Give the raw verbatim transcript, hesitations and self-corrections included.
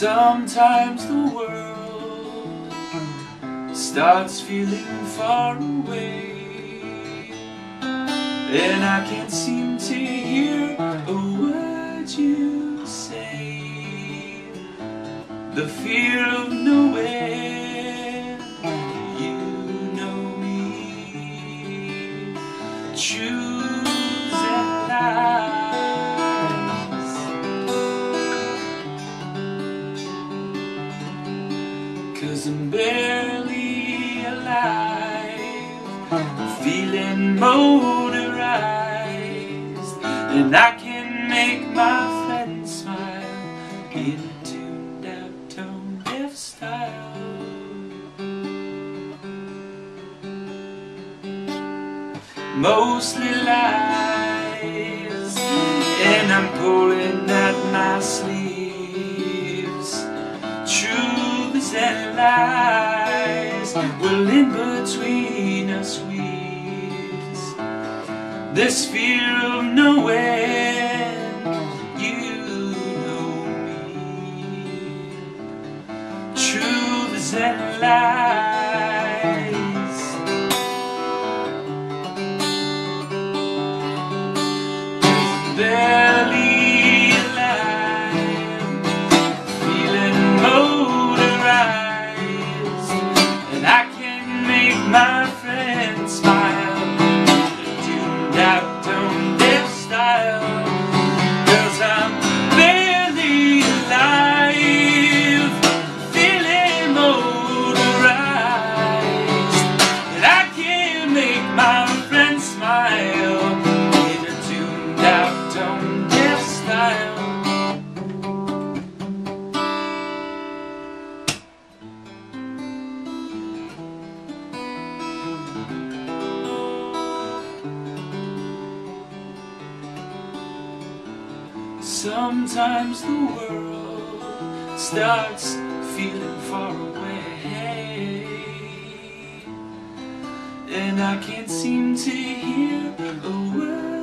Sometimes the world starts feeling far away, and I can't seem to hear a word you say. The fear of nowhere, you know me. Choose and lies, 'cause I'm barely alive, feeling motorized, and I can make my friends smile in a tuned out, tone deaf style. Mostly lies, and I'm pulling at my sleeves. Truths and lies, well, in between us weaves this fear of nowhere, you know me. Truths and lies, barely alive, feeling motorized, and I can make my friends smile, tuned out, tone deaf style. 'Cause I'm barely alive, feeling motorized, and I can make my friends smile in a tuned out, tone deaf style. Sometimes the world starts feeling far away, and I can't seem to hear a word